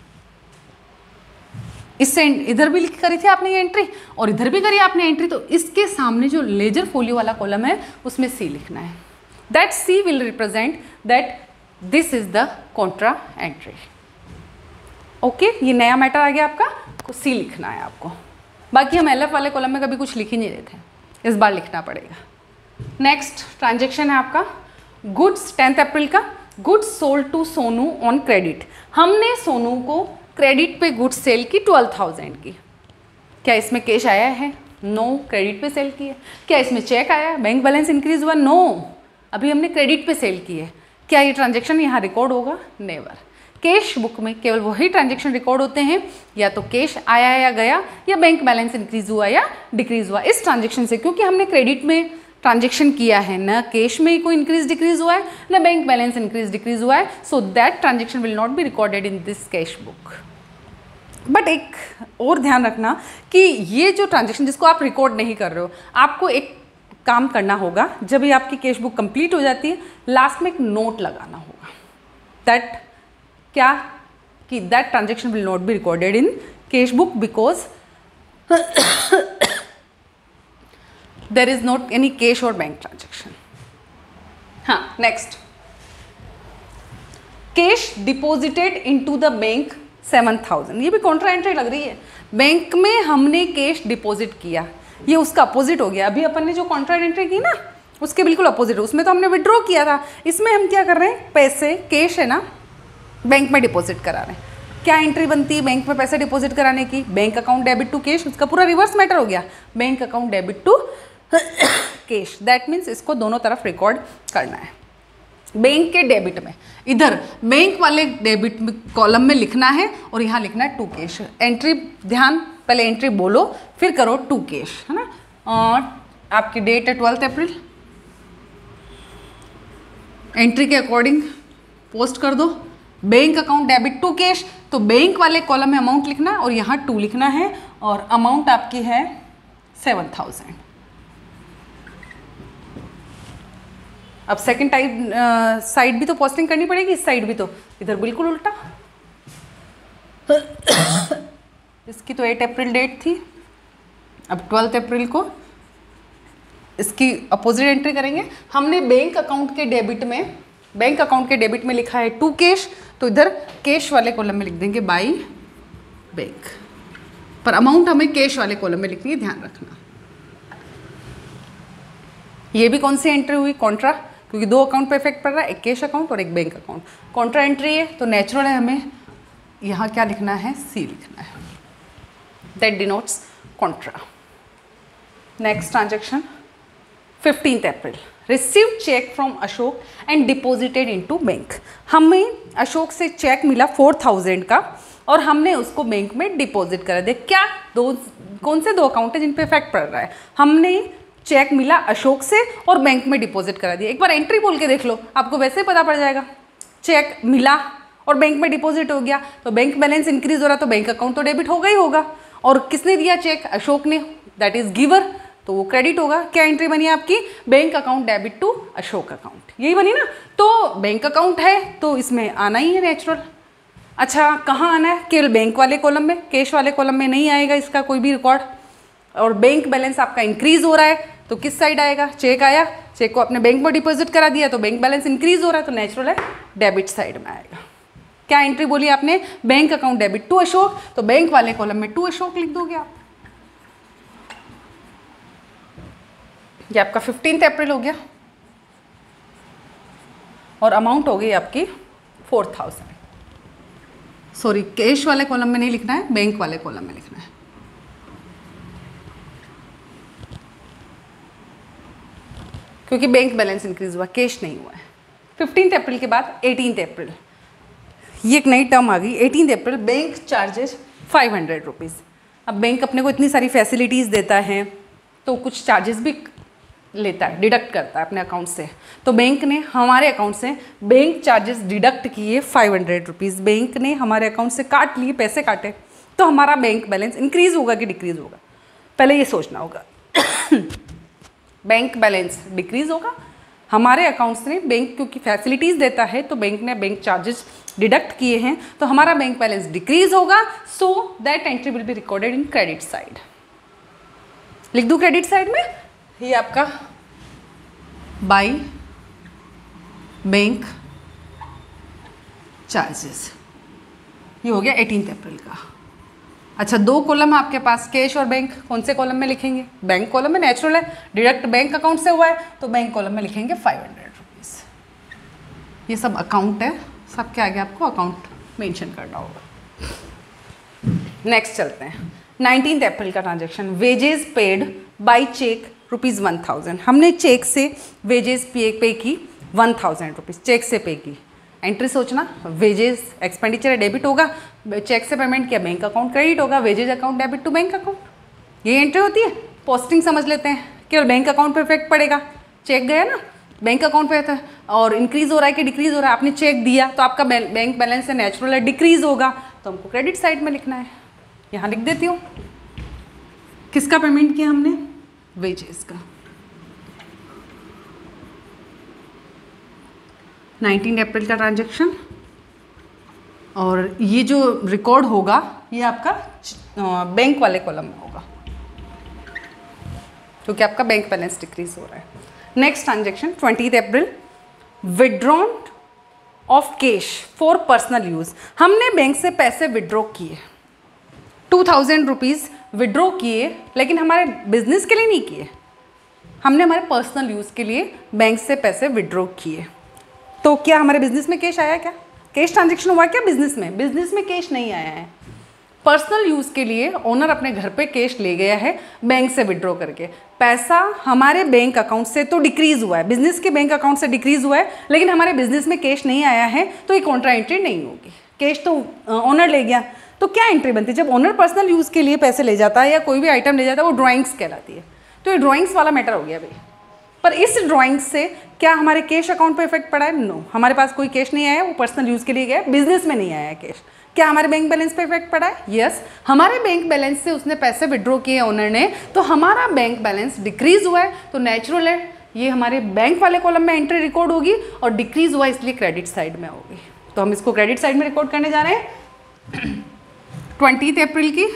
इससे इधर भी करी थी आपने ये एंट्री और इधर भी करी आपने एंट्री, तो इसके सामने जो लेजर फोलियो वाला कॉलम है उसमें C लिखना है। That C will represent that this is the contra entry. Okay, ये नया मैटर आ गया आपका, C लिखना है आपको। बाकी हम LF वाले कॉलम में कभी कुछ लिख ही नहीं रहे थे, इस बार लिखना पड़ेगा। नेक्स्ट ट्रांजेक्शन है आपका गुड्स, 10 अप्रैल का, goods sold to Sonu on credit. हमने सोनू को क्रेडिट पे गुड्स सेल की 12,000 की। क्या इसमें कैश आया है, नो, क्रेडिट पे सेल की है। क्या इसमें चेक आया, बैंक बैलेंस इंक्रीज हुआ, नो, अभी हमने क्रेडिट पे सेल की है। क्या ये ट्रांजैक्शन यहाँ रिकॉर्ड होगा, नेवर। कैश बुक में केवल वही ट्रांजैक्शन रिकॉर्ड होते हैं, या तो कैश आया या गया, या बैंक बैलेंस इंक्रीज हुआ या डिक्रीज हुआ। इस ट्रांजैक्शन से, क्योंकि हमने क्रेडिट में ट्रांजैक्शन किया है, न कैश में कोई इंक्रीज डिक्रीज हुआ है, न बैंक बैलेंस इंक्रीज डिक्रीज हुआ है, so that transaction will not be recorded in this cash book. But एक और ध्यान रखना कि ये जो ट्रांजैक्शन जिसको आप रिकॉर्ड नहीं कर रहे हो, आपको एक काम करना होगा, जब ये आपकी कैश बुक कंप्लीट हो जाती है, लास्ट में एक नोट लगाना होगा, दैट क्या कि that transaction will not be recorded in cash book because there is not any cash और बैंक ट्रांजैक्शन। हाँ, next, cash deposited into the bank 7,000। ये भी कॉन्ट्रा एंट्री लग रही है, बैंक में हमने कैश डिपॉजिट किया, ये उसका अपोजिट हो गया। अभी अपन ने जो कॉन्ट्रा एंट्री की ना, उसके बिल्कुल अपोजिट, उसमें तो हमने विड्रॉ किया था, इसमें हम क्या कर रहे हैं, पैसे कैश है ना, बैंक में डिपॉजिट करा रहे हैं। क्या एंट्री बनती है बैंक में पैसे डिपॉजिट कराने की, bank account debit to cash, उसका पूरा रिवर्स मैटर हो गया, bank account debit to cash. That means इसको दोनों तरफ रिकॉर्ड करना है। बैंक के डेबिट में, इधर बैंक वाले डेबिट में कॉलम में लिखना है और यहाँ लिखना है टू कैश। एंट्री ध्यान, पहले एंट्री बोलो फिर करो टू कैश, है ना। आपकी डेट है 12 अप्रैल, एंट्री के अकॉर्डिंग पोस्ट कर दो। Bank account debit to cash, तो बैंक वाले कॉलम में अमाउंट लिखना है और यहाँ 2 लिखना है और अमाउंट आपकी है 7000। अब सेकंड टाइप साइड भी तो पोस्टिंग करनी पड़ेगी, इस साइड भी तो, इधर बिल्कुल उल्टा। इसकी तो 8 अप्रैल डेट थी, अब 12 अप्रैल को इसकी अपोजिट एंट्री करेंगे। हमने बैंक अकाउंट के डेबिट में लिखा है टू कैश, तो इधर कैश वाले कॉलम में लिख देंगे बाई बैंक, पर अमाउंट हमें कैश वाले कॉलम में लिखनी है, ध्यान रखना। ये भी कौन सी एंट्री हुई? कॉन्ट्रा, क्योंकि 2 अकाउंट पे इफेक्ट पड़ रहा है, एक कैश अकाउंट और एक बैंक अकाउंट। कॉन्ट्रा एंट्री है तो नेचुरल है हमें यहाँ क्या लिखना है? सी लिखना है, that denotes contra. Next transaction 15 April, receive cheque from Ashok and deposited into bank. हमें अशोक से चेक मिला 4000 का और हमने उसको बैंक में डिपॉजिट करा दिया। क्या कौन से 2 अकाउंट है जिन पे इफेक्ट पड़ रहा है? हमने चेक मिला अशोक से और बैंक में डिपॉजिट करा दिया। एक बार एंट्री बोल के देख लो, आपको वैसे ही पता पड़ जाएगा। चेक मिला और बैंक में डिपॉजिट हो गया, तो बैंक बैलेंस इंक्रीज हो रहा, तो बैंक अकाउंट तो डेबिट होगा ही होगा। और किसने दिया चेक? अशोक ने, दैट इज गिवर, तो वो क्रेडिट होगा। क्या एंट्री बनी आपकी? Bank account debit to Ashok account, यही बनी ना। तो बैंक अकाउंट है तो इसमें आना ही है नेचुरल। अच्छा, कहाँ आना है? केवल बैंक वाले कॉलम में, कैश वाले कॉलम में नहीं आएगा इसका कोई भी रिकॉर्ड। और बैंक बैलेंस आपका इंक्रीज हो रहा है तो किस साइड आएगा? चेक आया, चेक को अपने बैंक में डिपॉजिट करा दिया तो बैंक बैलेंस इंक्रीज हो रहा है, तो नेचुरल है डेबिट साइड में आएगा। क्या एंट्री बोली आपने? Bank account debit to Ashok, तो बैंक वाले कॉलम में टू अशोक लिख दोगे आप। ये आपका 15 अप्रैल हो गया और अमाउंट हो गई आपकी 4000। सॉरी, कैश वाले कॉलम में नहीं लिखना है, बैंक वाले कॉलम में लिखना है। क्योंकि बैंक बैलेंस इंक्रीज हुआ, कैश नहीं हुआ है। 15 अप्रैल के बाद 18 अप्रैल, ये एक नई टर्म आ गई। 18 अप्रैल, बैंक चार्जेस 500 रुपीज़। अब बैंक अपने को इतनी सारी फैसिलिटीज़ देता है तो कुछ चार्जेस भी लेता है, डिडक्ट करता है अपने अकाउंट से। तो बैंक ने हमारे अकाउंट से बैंक चार्जेस डिडक्ट किए 500 रुपीज़। बैंक ने हमारे अकाउंट से काट लिए, पैसे काटे, तो हमारा बैंक बैलेंस इंक्रीज होगा कि डिक्रीज होगा? पहले ये सोचना होगा। बैंक बैलेंस डिक्रीज होगा। हमारे अकाउंट्स ने, बैंक क्योंकि फैसिलिटीज़ देता है तो बैंक ने बैंक चार्जेस डिडक्ट किए हैं, तो हमारा बैंक बैलेंस डिक्रीज होगा। So that entry will be recorded in credit side. लिख दूँ क्रेडिट साइड में? ये आपका बाई बैंक चार्जेस, ये हो गया 18 अप्रैल का। अच्छा, 2 कॉलम है आपके पास, कैश और बैंक। कौन से कॉलम में लिखेंगे? बैंक कॉलम में, नेचुरल है, डायरेक्ट बैंक अकाउंट से हुआ है तो बैंक कॉलम में लिखेंगे 500 रुपीज़। ये सब अकाउंट है, सबके आगे आपको अकाउंट मेंशन करना होगा। नेक्स्ट चलते हैं 19 अप्रैल का transaction, wages paid by cheque ₹1000। हमने चेक से वेजेस पे की 1000 रुपीज़, चेक से पे की। एंट्री सोचना, वेजेस एक्सपेंडिचर डेबिट होगा, चेक से पेमेंट किया, बैंक अकाउंट क्रेडिट होगा, wages account debit to bank account, ये एंट्री होती है। पोस्टिंग समझ लेते हैं, केवल बैंक अकाउंट पे इफेक्ट पड़ेगा। चेक गया ना, बैंक अकाउंट पे था और इंक्रीज हो रहा है कि डिक्रीज हो रहा है? आपने चेक दिया तो आपका बैंक बैलेंस है नेचुरल है, डिक्रीज होगा, तो हमको क्रेडिट साइड में लिखना है। यहाँ लिख देती हूँ, किसका पेमेंट किया हमने? वेजेस का। 19 अप्रैल का ट्रांजेक्शन, और ये जो रिकॉर्ड होगा ये आपका बैंक वाले कॉलम में होगा क्योंकि आपका बैंक बैलेंस डिक्रीज हो रहा है। Next transaction 20 April, withdrawn of cash for personal use. हमने बैंक से पैसे विड्रॉ किए, 2000 रुपीज़ विड्रॉ किए, लेकिन हमारे बिजनेस के लिए नहीं किए, हमने हमारे पर्सनल यूज़ के लिए बैंक से पैसे विड्रॉ किए। तो क्या हमारे बिजनेस में कैश आया? क्या कैश ट्रांजेक्शन हुआ क्या बिजनेस में? बिजनेस में कैश नहीं आया है। पर्सनल यूज़ के लिए ओनर अपने घर पे कैश ले गया है बैंक से विड्रॉ करके। पैसा हमारे बैंक अकाउंट से तो डिक्रीज हुआ है, बिजनेस के बैंक अकाउंट से डिक्रीज हुआ है, लेकिन हमारे बिजनेस में कैश नहीं आया है, तो ये कॉन्ट्रा एंट्री नहीं होगी। कैश तो ओनर ले गया, तो क्या एंट्री बनती है? जब ओनर पर्सनल यूज़ के लिए पैसे ले जाता है या कोई भी आइटम ले जाता है, वो ड्राइंग्स कहलाती है। तो ये ड्राइंग्स वाला मैटर हो गया भाई। पर इस ड्राइंग से क्या हमारे कैश अकाउंट पे इफेक्ट पड़ा है? नो, हमारे पास कोई कैश नहीं आया, वो पर्सनल यूज़ के लिए गया, बिजनेस में नहीं आया कैश। क्या हमारे बैंक बैलेंस पे इफेक्ट पड़ा है? यस, हमारे बैंक बैलेंस से उसने पैसे विड्रॉ किए ओनर ने, तो हमारा बैंक बैलेंस डिक्रीज हुआ है, तो नेचुरल है ये हमारे बैंक वाले कॉलम में एंट्री रिकॉर्ड होगी, और डिक्रीज हुआ इसलिए क्रेडिट साइड में होगी। तो हम इसको क्रेडिट साइड में रिकॉर्ड करने जा रहे हैं 20 अप्रैल की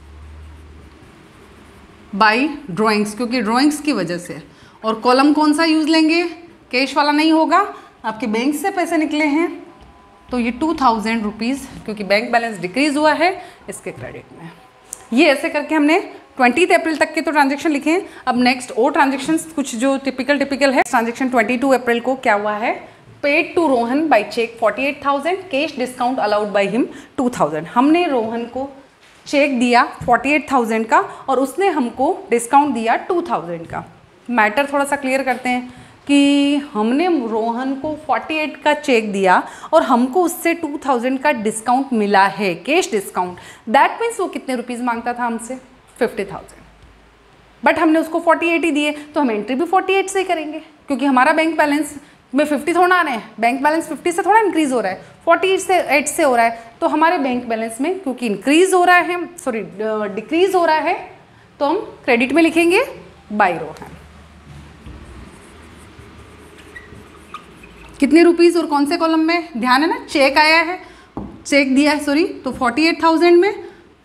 बाय ड्राइंग्स, क्योंकि ड्राइंग्स की वजह से। और कॉलम कौन सा यूज लेंगे? कैश वाला नहीं होगा, आपके बैंक से पैसे निकले हैं तो ये 2000 रुपीज़, क्योंकि बैंक बैलेंस डिक्रीज हुआ है, इसके क्रेडिट में। ये ऐसे करके हमने 20 अप्रैल तक के तो ट्रांजेक्शन लिखे हैं। अब नेक्स्ट और ट्रांजेक्शन कुछ जो टिपिकल है। ट्रांजेक्शन 22 अप्रैल को क्या हुआ है? Paid to Rohan by cheque 48,000, cash discount allowed by him 2000। हमने रोहन को चेक दिया 48,000 का और उसने हमको डिस्काउंट दिया 2000 का। मैटर थोड़ा सा क्लियर करते हैं कि हमने रोहन को 48 का चेक दिया और हमको उससे 2000 का डिस्काउंट मिला है, कैश डिस्काउंट। दैट मीन्स वो कितने रुपीज़ मांगता था हमसे? 50,000। बट हमने उसको 48 ही दिए, तो हम एंट्री भी 48 से ही करेंगे, क्योंकि हमारा बैंक बैलेंस में 50 थोड़ा आ रहे हैं, बैंक बैलेंस 50 से थोड़ा इंक्रीज हो रहा है, 48 से हो रहा है। तो हमारे बैंक बैलेंस में क्योंकि इंक्रीज हो रहा है, डिक्रीज हो रहा है, तो हम क्रेडिट में लिखेंगे बाय रोहन। कितने रुपीज़ और कौन से कॉलम में? ध्यान है ना, चेक आया है, चेक दिया है सॉरी, तो 48,000 में,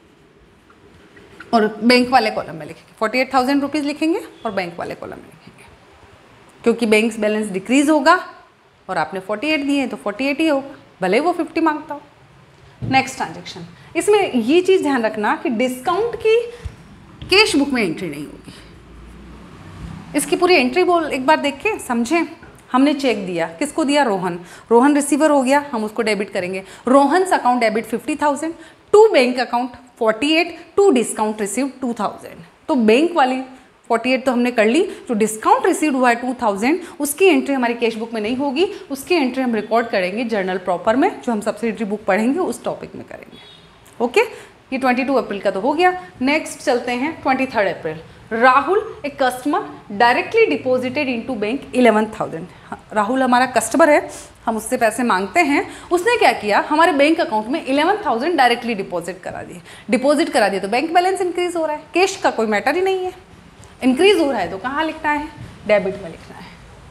और बैंक वाले कॉलम में लिखेंगे 48,000 रुपीज़ लिखेंगे और बैंक वाले कॉलम में लिखेंगे, क्योंकि बैंक बैलेंस डिक्रीज होगा और आपने 48 दिए हैं तो 48 ही होगा, भले वो 50 मांगता हो। नेक्स्ट ट्रांजेक्शन, इसमें ये चीज़ ध्यान रखना कि डिस्काउंट की कैश बुक में एंट्री नहीं होगी। इसकी पूरी एंट्री बोल एक बार देख के समझें। हमने चेक दिया, किसको दिया? रोहन। रोहन रिसीवर हो गया, हम उसको डेबिट करेंगे। Rohan's account debit 50,000 to bank account 48 to discount receive 2000। तो बैंक वाली 48 तो हमने कर ली, जो डिस्काउंट रिसीव हुआ है 2000, उसकी एंट्री हमारी कैश बुक में नहीं होगी, उसकी एंट्री हम रिकॉर्ड करेंगे जर्नल प्रॉपर में, जो हम सब्सिडरी बुक पढ़ेंगे उस टॉपिक में करेंगे। ओके, ये 22 अप्रैल का तो हो गया। नेक्स्ट चलते हैं 23 April. Rahul a customer directly deposited into bank 11,000। Rahul हमारा कस्टमर है, हम उससे पैसे मांगते हैं, उसने क्या किया? हमारे बैंक अकाउंट में 11,000 डायरेक्टली डिपॉजिट करा दिए। तो बैंक बैलेंस इंक्रीज हो रहा है, कैश का कोई मैटर ही नहीं है। इंक्रीज हो रहा है तो कहाँ लिखना है? डेबिट में लिखना है।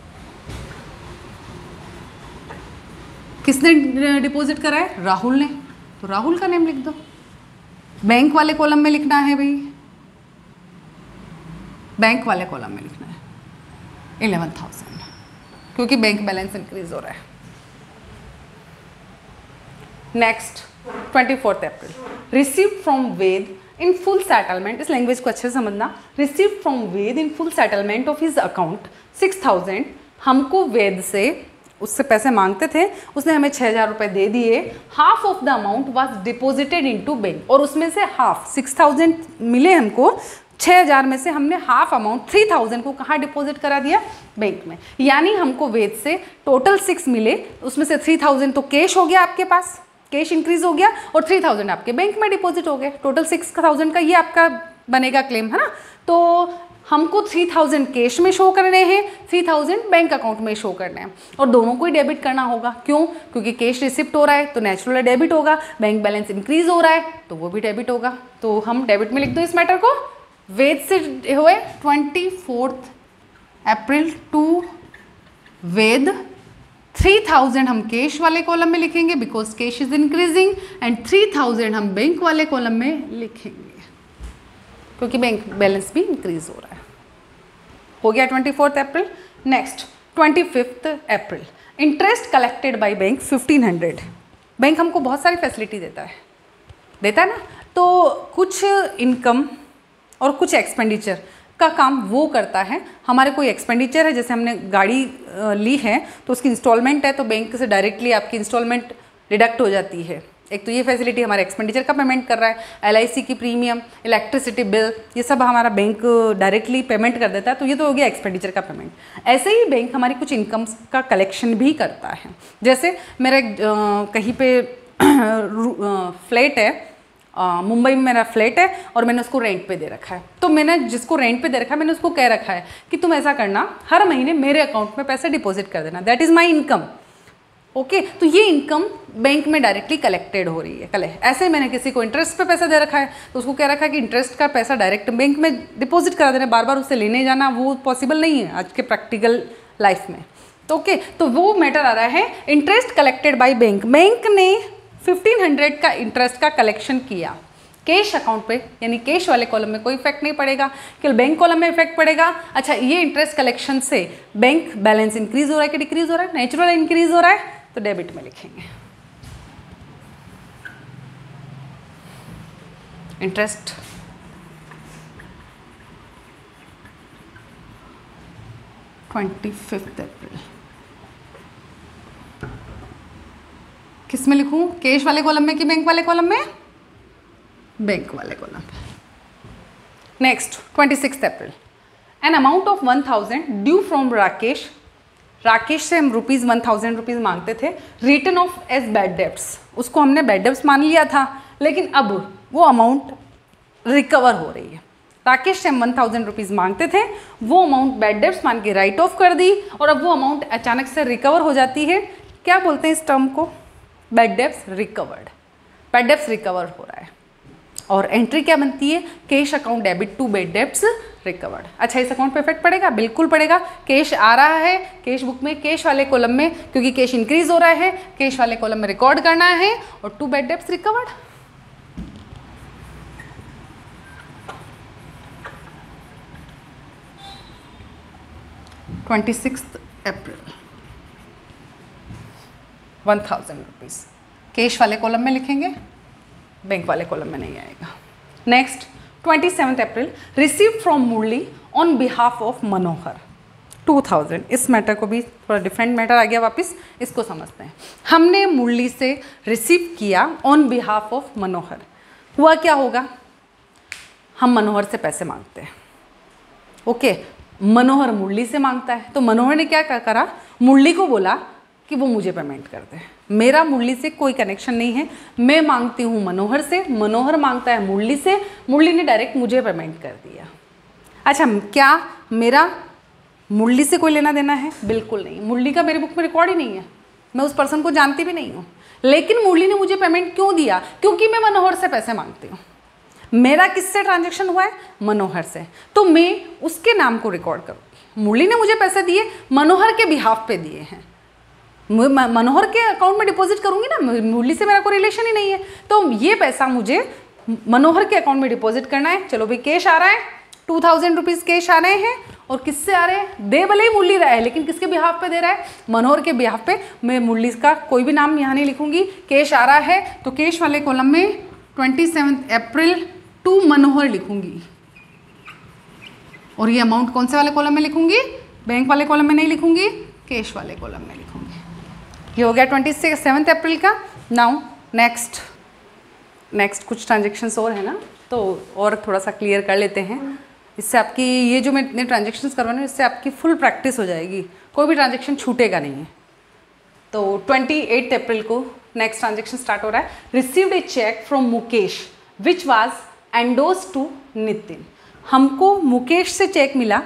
किसने डिपॉजिट करा है? राहुल ने, तो राहुल का नेम लिख दो। बैंक वाले कॉलम में लिखना है भाई, बैंक वाले कॉलम में लिखना है 11,000, क्योंकि बैंक बैलेंस इंक्रीज हो रहा है। Next 24 April, received from Ved in full settlement. इस लैंग्वेज को अच्छे से समझना। Received from Ved in full settlement of his account 6,000। हमको वेद से, उससे पैसे मांगते थे, उसने हमें 6,000 रुपये दे दिए। Half of the amount was deposited into bank, और उसमें से हाफ 6,000 मिले हमको, 6,000 में से हमने हाफ अमाउंट 3,000 को कहाँ डिपॉजिट करा दिया? बैंक में। यानी हमको वेद से टोटल 6 मिले, उसमें से 3,000 तो कैश हो गया आपके पास, कैश इंक्रीज हो गया, और 3,000 आपके बैंक में डिपॉजिट हो गए। टोटल 6,000 का ये आपका बनेगा क्लेम, है ना। तो हमको 3,000 कैश में शो करने हैं, 3,000 बैंक अकाउंट में शो करने हैं, और दोनों को ही डेबिट करना होगा। क्यों? क्योंकि कैश रिसिप्ट हो रहा है तो नेचुरल डेबिट होगा, बैंक बैलेंस इंक्रीज हो रहा है तो वो भी डेबिट होगा। तो हम डेबिट में लिख दो इस मैटर को। वेद से हुए 24 अप्रैल टू वेद, 3,000 हम कैश वाले कॉलम में लिखेंगे because cash is increasing, and 3,000 हम बैंक वाले कॉलम में लिखेंगे क्योंकि बैंक बैलेंस भी इंक्रीज हो रहा है। हो गया 24 April. Next 25 April, interest collected by bank 1,500। Bank हमको बहुत सारी फैसिलिटी देता है ना, तो कुछ इनकम और कुछ एक्सपेंडिचर का काम वो करता है। हमारे कोई एक्सपेंडिचर है, जैसे हमने गाड़ी ली है तो उसकी इंस्टॉलमेंट है, तो बैंक से डायरेक्टली आपकी इंस्टॉलमेंट डिडक्ट हो जाती है। एक तो ये फैसिलिटी हमारे एक्सपेंडिचर का पेमेंट कर रहा है। LIC की प्रीमियम, इलेक्ट्रिसिटी बिल, ये सब हमारा बैंक डायरेक्टली पेमेंट कर देता है, तो ये तो हो गया एक्सपेंडिचर का पेमेंट। ऐसे ही बैंक हमारी कुछ इनकम्स का कलेक्शन भी करता है। जैसे मेरा कहीं पे फ्लैट है मुंबई में मेरा फ्लैट है और मैंने उसको रेंट पे दे रखा है। तो मैंने जिसको रेंट पे दे रखा है मैंने उसको कह रखा है कि तुम ऐसा करना, हर महीने मेरे अकाउंट में पैसे डिपॉजिट कर देना, that is my income. Okay, तो ये इनकम बैंक में डायरेक्टली कलेक्टेड हो रही है। ऐसे मैंने किसी को इंटरेस्ट पे पैसा दे रखा है तो उसको कह रखा है कि इंटरेस्ट का पैसा डायरेक्ट बैंक में डिपॉजिट करा देना, बार बार उससे लेने जाना वो पॉसिबल नहीं है आज के प्रैक्टिकल लाइफ में। तो ओके, तो वो मैटर आ रहा है interest collected by bank. Bank ने 1500 का इंटरेस्ट का कलेक्शन किया कैश अकाउंट पे, यानी कैश वाले कॉलम में कोई इफेक्ट नहीं पड़ेगा, केवल बैंक कॉलम में इफेक्ट पड़ेगा। अच्छा, ये इंटरेस्ट कलेक्शन से बैंक बैलेंस इंक्रीज हो रहा है कि डिक्रीज हो रहा है? नेचुरल इंक्रीज हो रहा है, तो डेबिट में लिखेंगे। इंटरेस्ट अप्रैल किस में लिखूं? कैश वाले कॉलम में कि बैंक वाले कॉलम में? बैंक वाले कॉलम पे। Next 26 April, an amount of 1000 due from Rakesh. Rakesh से हम ₹1000 मांगते थे, return of as bad debts, उसको हमने बैड डेब्ट्स मान लिया था, लेकिन अब वो अमाउंट रिकवर हो रही है। राकेश से हम ₹1000 मांगते थे, वो अमाउंट बैड डेब्ट्स मान के राइट ऑफ कर दी और अब वो अमाउंट अचानक से रिकवर हो जाती है। क्या बोलते हैं इस टर्म को? Bad debts recovered. Bad debts recover हो रहा है और एंट्री क्या बनती है? Cash account debit to bad debts recovered. अच्छा, इस अकाउंट पे इफेक्ट पड़ेगा? बिल्कुल पड़ेगा। कैश आ रहा है कैश बुक में, कैश वाले कॉलम में, क्योंकि कैश इंक्रीज हो रहा है, कैश वाले कॉलम में रिकॉर्ड करना है और to bad debts recovered. April 1000 cash वाले कॉलम में लिखेंगे, बैंक वाले कॉलम में नहीं आएगा। Next 27 April, receive from Murali on behalf of Manohar 2000। इस मैटर को भी थोड़ा डिफरेंट मैटर आ गया, वापस इसको समझते हैं। हमने मुरली से रिसीव किया ऑन बिहाफ ऑफ मनोहर। हुआ क्या होगा? हम मनोहर से पैसे मांगते हैं। ओके, मनोहर मुरली से मांगता है, तो मनोहर ने क्या करा? मुरली को बोला कि वो मुझे पेमेंट कर दे। मेरा मुरली से कोई कनेक्शन नहीं है, मैं मांगती हूँ मनोहर से, मनोहर मांगता है मुरली से, मुरली ने डायरेक्ट मुझे पेमेंट कर दिया। अच्छा, क्या मेरा मुरली से कोई लेना देना है? बिल्कुल नहीं। मुरली का मेरी बुक में रिकॉर्ड ही नहीं है, मैं उस पर्सन को जानती भी नहीं हूँ, लेकिन मुरली ने मुझे पेमेंट क्यों दिया? क्योंकि मैं मनोहर से पैसे मांगती हूँ। मेरा किससे ट्रांजेक्शन हुआ है? मनोहर से, तो मैं उसके नाम को रिकॉर्ड करूँगी। मुरली ने मुझे पैसे दिए, मनोहर के बिहाफ पे दिए हैं, मनोहर के अकाउंट में डिपॉजिट करूंगी ना, मुरली से मेरा कोई रिलेशन ही नहीं है, तो ये पैसा मुझे मनोहर के अकाउंट में डिपॉजिट करना है। चलो भाई, कैश आ रहा है, 2000 कैश आ रहे हैं, और किससे आ रहे हैं? दे भले ही मुरली रहा है, लेकिन किसके बिहाफ पे दे रहा है? मनोहर के बिहाफ पे। मैं मुरली का कोई भी नाम यहाँ नहीं लिखूंगी, कैश आ रहा है तो कैश वाले कॉलम में 27 अप्रैल टू मनोहर लिखूंगी, और ये अमाउंट कौन से वाले कॉलम में लिखूंगी? बैंक वाले कॉलम में नहीं लिखूंगी, कैश वाले कॉलम में लिखूंगी। ये हो गया 27 अप्रैल का। नाउ नेक्स्ट कुछ ट्रांजेक्शन्स और है ना, तो और थोड़ा सा क्लियर कर लेते हैं। इससे आपकी ये जो मैं इतने ट्रांजेक्शन्स करवा रही हूँ, इससे आपकी फुल प्रैक्टिस हो जाएगी, कोई भी ट्रांजेक्शन छूटेगा नहीं है। तो 28 अप्रैल को नेक्स्ट ट्रांजेक्शन स्टार्ट हो रहा है। Received a cheque from Mukesh which was endorsed to Nitin. हमको मुकेश से चेक मिला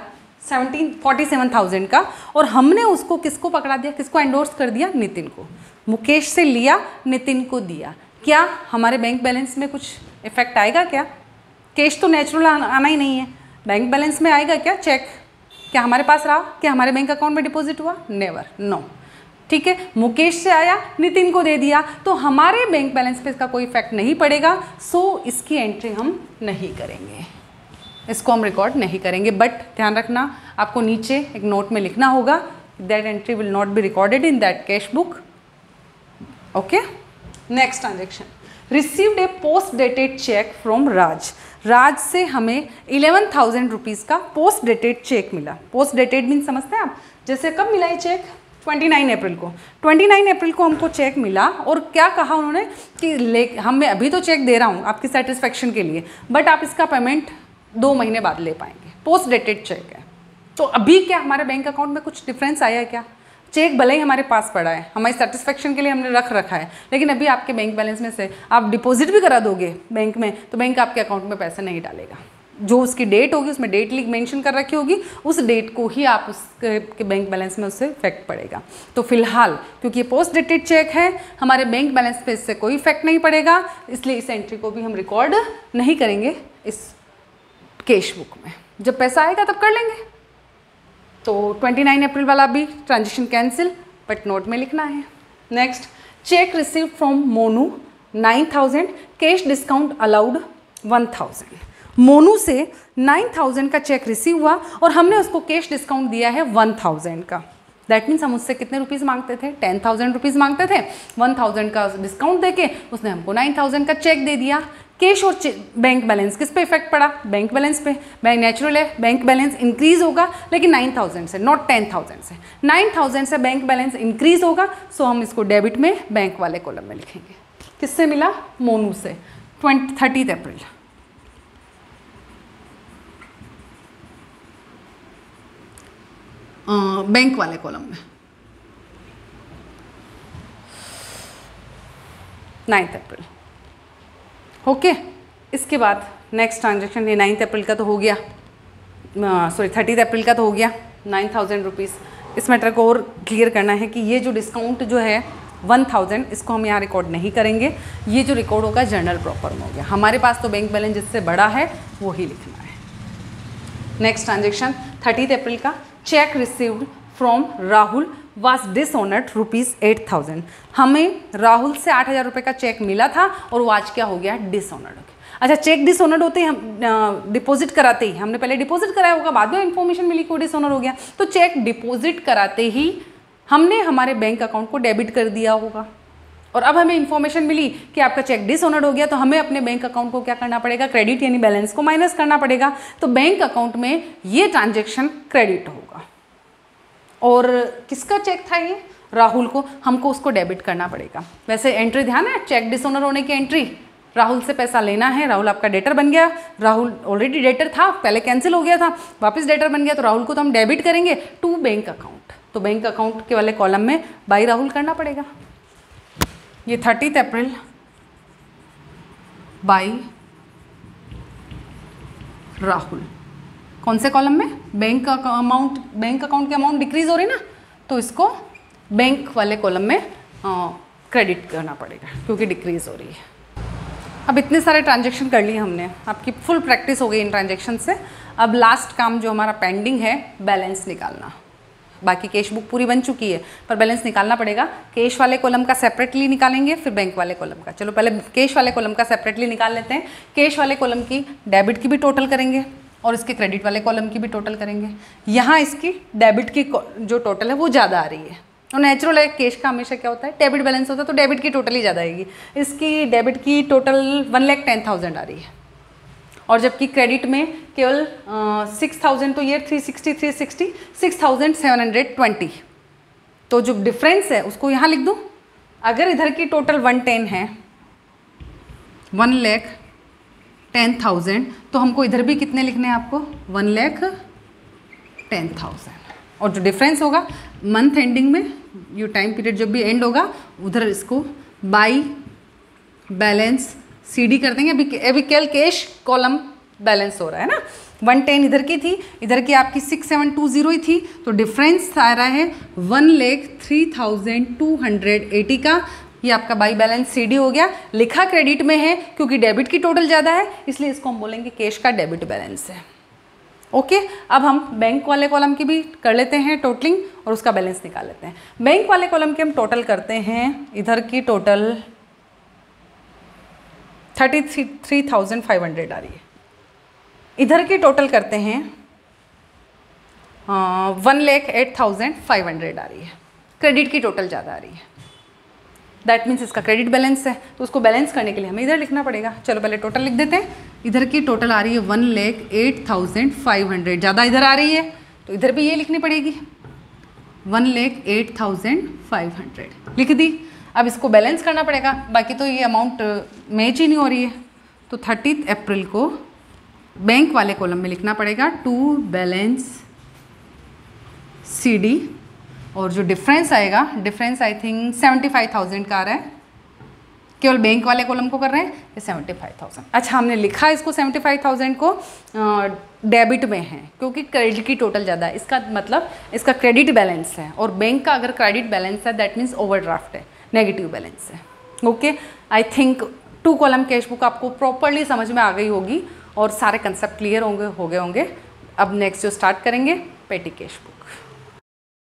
47,000 का, और हमने उसको किसको पकड़ा दिया? किसको एंडोर्स कर दिया? नितिन को। मुकेश से लिया, नितिन को दिया। क्या हमारे बैंक बैलेंस में कुछ इफेक्ट आएगा क्या? कैश तो नेचुरल आना ही नहीं है, बैंक बैलेंस में आएगा क्या चेक? क्या हमारे पास रहा? क्या हमारे बैंक अकाउंट में डिपॉजिट हुआ? Never, no. ठीक है, मुकेश से आया, नितिन को दे दिया, तो हमारे बैंक बैलेंस पे इसका कोई इफेक्ट नहीं पड़ेगा, सो इसकी एंट्री हम नहीं करेंगे, इसको हम रिकॉर्ड नहीं करेंगे। बट ध्यान रखना, आपको नीचे एक नोट में लिखना होगा, that entry will not be recorded in that cash book. Okay, next transaction, received a post dated cheque from Raj. Raj से हमें 11,000 का पोस्ट डेटेड चेक मिला। पोस्ट डेटेड मीन समझते हैं आप? जैसे कब मिला ये चेक? 29 अप्रैल को। 29 अप्रैल को हमको चेक मिला, और क्या कहा उन्होंने कि मैं अभी तो चेक दे रहा हूँ आपकी सेटिस्फेक्शन के लिए, बट आप इसका पेमेंट 2 महीने बाद ले पाएंगे। पोस्ट डेटेड चेक है, तो अभी क्या हमारे बैंक अकाउंट में कुछ डिफरेंस आया है क्या? चेक भले ही हमारे पास पड़ा है, हमारी सेटिस्फेक्शन के लिए हमने रख रखा है, लेकिन अभी आपके बैंक बैलेंस में से आप डिपॉजिट भी करा दोगे बैंक में, तो बैंक आपके अकाउंट में पैसा नहीं डालेगा। जो उसकी डेट होगी उसमें डेट मेंशन कर रखी होगी, उस डेट को ही आप उसके बैंक बैलेंस में उससे इफेक्ट पड़ेगा। तो फिलहाल क्योंकि ये पोस्ट डेटेड चेक है, हमारे बैंक बैलेंस पे इससे कोई इफेक्ट नहीं पड़ेगा, इसलिए इस एंट्री को भी हम रिकॉर्ड नहीं करेंगे इस कैश बुक में। जब पैसा आएगा तब कर लेंगे। तो 29 अप्रैल वाला भी ट्रांजेक्शन कैंसिल, बट नोट में लिखना है। Next, cheque receive from Monu 9000, cash discount allowed 1000। Monu से 9000 का चेक रिसीव हुआ और हमने उसको कैश डिस्काउंट दिया है 1000 का। दैट मीन्स हम उससे कितने रुपीज़ मांगते थे, 10,000 रुपीज़ मांगते थे, 1000 का डिस्काउंट देके उसने हमको 9000 का चेक दे दिया। कैश और बैंक बैलेंस किस पे इफेक्ट पड़ा, बैंक बैलेंस पे। बैंक नेचुरल है, बैंक बैलेंस इंक्रीज होगा, लेकिन 9000 से, नॉट 10,000 से। 9000 से बैंक बैलेंस इंक्रीज होगा, सो हम इसको डेबिट में बैंक वाले कॉलम में लिखेंगे। किससे मिला, मोनू से, 30 अप्रैल। बैंक वाले कॉलम में 9 अप्रैल। ओके, इसके बाद नेक्स्ट ट्रांजेक्शन, ये 9 अप्रैल का तो हो गया, सॉरी 30 अप्रैल का तो हो गया, 9000 रुपीज़। इस मैटर को और क्लियर करना है कि ये जो डिस्काउंट जो है 1000, इसको हम यहाँ रिकॉर्ड नहीं करेंगे। ये जो रिकॉर्ड होगा जर्नल प्रॉपर में हो गया। हमारे पास तो बैंक बैलेंस जिससे बड़ा है वो ही लिखना है। नेक्स्ट ट्रांजेक्शन 30 अप्रैल का, cheque received from Rahul was dishonoured ₹8000। हमें राहुल से 8000 रुपये का चेक मिला था और वो आज क्या हो गया, डिसऑनर्ड हो गया। अच्छा, चेक डिसऑनर्ड होते ही हम डिपॉजिट कराते ही, हमने पहले डिपॉजिट कराया होगा, बाद में इन्फॉर्मेशन मिली कि डिसऑनर हो गया, तो चेक डिपॉजिट कराते ही हमने हमारे बैंक अकाउंट को डेबिट कर दिया होगा। और अब हमें इन्फॉर्मेशन मिली कि आपका चेक डिसऑनर्ड हो गया, तो हमें अपने बैंक अकाउंट को क्या करना पड़ेगा, क्रेडिट यानी बैलेंस को माइनस करना पड़ेगा। तो बैंक अकाउंट में ये ट्रांजेक्शन क्रेडिट होगा। और किसका चेक था ये, राहुल को, हमको उसको डेबिट करना पड़ेगा। वैसे एंट्री ध्यान है, चेक डिसऑनर होने की एंट्री, राहुल से पैसा लेना है, राहुल आपका डेटर बन गया, राहुल ऑलरेडी डेटर था, पहले कैंसिल हो गया था, वापस डेटर बन गया, तो राहुल को तो हम डेबिट करेंगे टू बैंक अकाउंट। तो बैंक अकाउंट के वाले कॉलम में बाई राहुल करना पड़ेगा। ये 30 अप्रैल बाई राहुल, कौन से कॉलम में, बैंक अमाउंट, बैंक अकाउंट की अमाउंट डिक्रीज हो रही ना, तो इसको बैंक वाले कॉलम में क्रेडिट करना पड़ेगा क्योंकि डिक्रीज हो रही है। अब इतने सारे ट्रांजेक्शन कर लिए हमने, आपकी फुल प्रैक्टिस हो गई इन ट्रांजेक्शन से। अब लास्ट काम जो हमारा पेंडिंग है, बैलेंस निकालना। बाकी कैश बुक पूरी बन चुकी है, पर बैलेंस निकालना पड़ेगा। कैश वाले कॉलम का सेपरेटली निकालेंगे, फिर बैंक वाले कॉलम का। चलो पहले कैश वाले कॉलम का सेपरेटली निकाल लेते हैं। कैश वाले कॉलम की डेबिट की भी टोटल करेंगे और इसके क्रेडिट वाले कॉलम की भी टोटल करेंगे। यहाँ इसकी डेबिट की जो टोटल है वो ज़्यादा आ रही है, और नेचुरल है, कैश का हमेशा क्या होता है, डेबिट बैलेंस होता है, तो डेबिट की टोटल ही ज़्यादा आएगी। इसकी डेबिट की टोटल 1,10,000 आ रही है, और जबकि क्रेडिट में केवल 6,000, तो ये 360 6,720। तो जो डिफरेंस है उसको यहाँ लिख दूँ। अगर इधर की टोटल 110 है, 1,10,000, तो हमको इधर भी कितने लिखने हैं आपको, 1,10,000। और जो डिफरेंस होगा मंथ एंडिंग में, ये टाइम पीरियड जब भी एंड होगा, उधर इसको बाई बैलेंस CD कर देंगे। अभी केवल कैश कॉलम बैलेंस हो रहा है ना, 110 इधर की थी, इधर की आपकी 6,720 ही थी, तो डिफरेंस आ रहा है 1,03,280 का। ये आपका बाई बैलेंस CD हो गया। लिखा क्रेडिट में है क्योंकि डेबिट की टोटल ज़्यादा है, इसलिए इसको हम बोलेंगे कैश का डेबिट बैलेंस है। ओके, अब हम बैंक वाले कॉलम की भी कर लेते हैं टोटलिंग और उसका बैलेंस निकाल लेते हैं। बैंक वाले कॉलम की हम टोटल करते हैं, इधर की टोटल 33,500 आ रही है, इधर की टोटल करते हैं 1,08,500 आ रही है। क्रेडिट की टोटल ज़्यादा आ रही है, दैट मीन्स इसका क्रेडिट बैलेंस है, तो उसको बैलेंस करने के लिए हमें इधर लिखना पड़ेगा। चलो पहले टोटल लिख देते हैं। इधर की टोटल आ रही है 1,08,500, ज़्यादा इधर आ रही है, तो इधर भी ये लिखनी पड़ेगी, 1,08,500 लिख दी। अब इसको बैलेंस करना पड़ेगा, बाकी तो ये अमाउंट मैच ही नहीं हो रही है, तो 30 अप्रैल को बैंक वाले कॉलम में लिखना पड़ेगा टू बैलेंस CD और जो डिफरेंस आएगा, डिफरेंस आई थिंक 75,000 का आ रहा है। केवल बैंक वाले कॉलम को कर रहे हैं, ये 75,000। अच्छा, हमने लिखा इसको 75,000 को डेबिट में है क्योंकि क्रेडिट की टोटल ज़्यादा है, इसका मतलब इसका क्रेडिट बैलेंस है, और बैंक का अगर क्रेडिट बैलेंस है दैट मीन्स ओवरड्राफ्ट है, नेगेटिव बैलेंस है। Okay, I think 2 column cash book आपको प्रॉपरली समझ में आ गई होगी और सारे कंसेप्ट क्लियर हो गए होंगे। अब नेक्स्ट जो स्टार्ट करेंगे, पेटी कैश बुक।